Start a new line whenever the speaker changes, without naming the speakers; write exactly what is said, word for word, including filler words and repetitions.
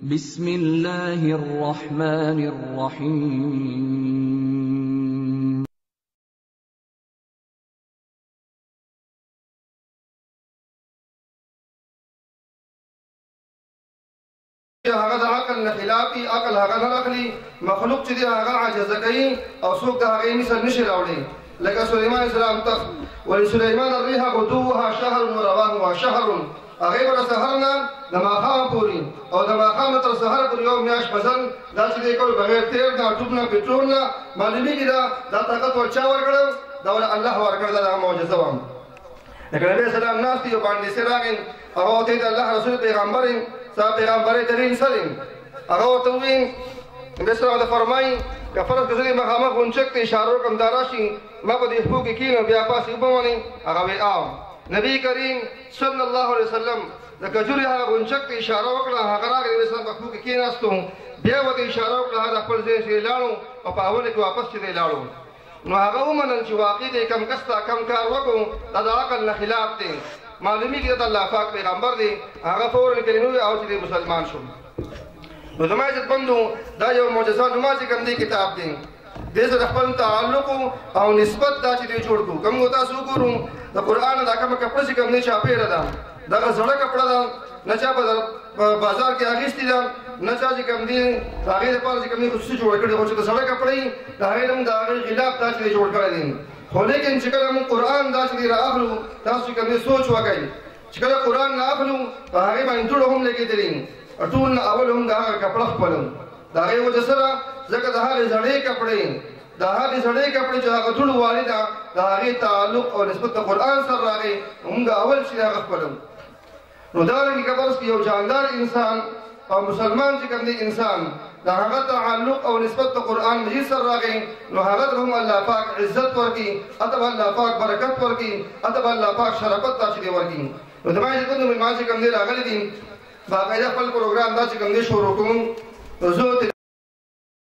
بسم الله الرحمن الرحيم.
هغه د عقل نه خلافي عقل هغه نه اخلي مخلوق چې دی هغه عاجز کوي او څوک د هغې مثل نشي راوړي لکه سلیمان اسلام تخت ولسلیمان الریح غدوها شهر ورواحها شهر هغې به د سهر نه د ماښام پورې او د ماښام تر سهره پورې یو میاشت مزل دا چې دی کول بغیر تیل نه ټوپ نه پټرول نه معلومیږي دا دا طاقت ور چا ورکړی دا الله ورکړی دا هغه معجزه وه لکه نبي اسلام ناست یو باندې راغی هغه ورته د الله رسول پیغمبر ستا پیغمبر دلیل څه دی هغه ورته وویل نبي اسلام ورته فرمایي که فرض که زه دې مخامخ غونچک ته اشاره وکړم دا راشي ما په دې پښو کې کښېنم بیا پاسې اوبه ونې هغه ویل او نبی کریم صلی الله علیه وسلم د کجورې هغه غونچک ته اشاره وکړه هغه راغی نبي اسلام په پښو کې کښېناستو بیا ورته اشاره وکړه هغه د خپل ځای چې لاړو او په اول کې واپس چې دی لاړو نو هغه ومنل چې واقع دی کم کس ته کم کار وکړو دا د عقل نه خلاف دی معلومیږي د الله پاک پیغمبر دی هغه فورا کلمې وویلې او چې دی مسلمان شو نو زما عزتمندو دا یو معجزه نما چې کوم دی کتاب دی دې سره خپل تعلق او نسبت دا چې دی جوړ کړو کوم تاسو وګورو د قرآن دا کومه کپړه چې کوم دی چاپېره ده دغه زړه کپړه ده نه چا په بازار کې اخیستې ده نه چا چې کوم دی د هغې لپاره چې کوم دی خصوصي جوړه کړې خو چې د زړه کپړه وي د هغې نه د هغې خلاف دا چې دی جوړ کړی دی خو لیکن چې کله موږ قرآن دا چې دی رااخلو تاسو کوم دی سوچ وکړئ چې کله قرآن نه اخلو په هغې باندې ټوله هم لګېدلي ټول نه اول هم د هغه کپړه خپله د هغې وجه سره ځکه د هغې زړې کپړې د هغې زړې کپړې چې هغه ټول والي ده د هغې تعلق او نسبت د قرآن سره راغی موږ اول چې هغه خپله نو دارنګې که فرض کړي یو جاندار انسان او مسلمان چې کوم دی انسان د هغه تعلق او نسبت د قرآن مجید سره راغی نو هغه ته هم الله پاک عزت ورکړي هلته به الله پاک برکت ورکړي هلته به الله پاک شرافت دا چې دی ورکړي نو زما عزتمندو مېلمانه چې کوم دی راغلي دي باقاعده خپل پروګرام دا چې کوم دی شروع کوم زه